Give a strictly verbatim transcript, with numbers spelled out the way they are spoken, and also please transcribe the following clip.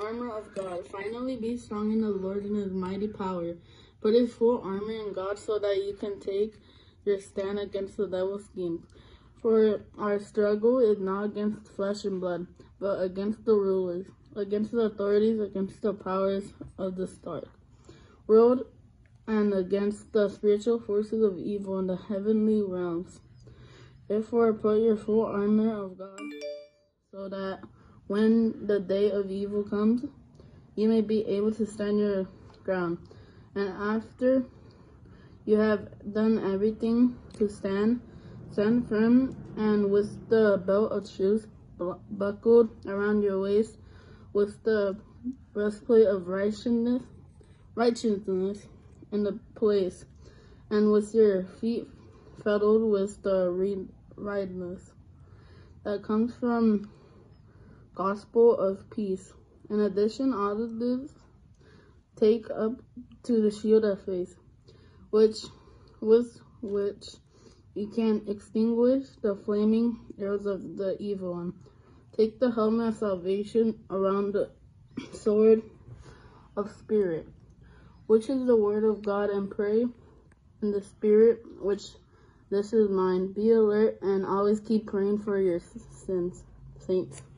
armor of God. Finally, be strong in the Lord and his mighty power. Put his full armor in God so that you can take your stand against the devil's schemes. For our struggle is not against flesh and blood, but against the rulers, against the authorities, against the powers of this dark world, and against the spiritual forces of evil in the heavenly realms. Therefore, put your full armor of God, so that when the day of evil comes, you may be able to stand your ground. And after you have done everything to stand, stand firm, and with the belt of truth buckled around your waist, with the breastplate of righteousness, righteousness in the place, and with your feet fettled with the readiness that comes from gospel of peace. In addition, all of this, take up to the shield of faith, which with which you can extinguish the flaming arrows of the evil one. Take the helmet of salvation around the sword of spirit, which is the word of God, and pray in the spirit, which this is mine. Be alert and always keep praying for your sins, saints.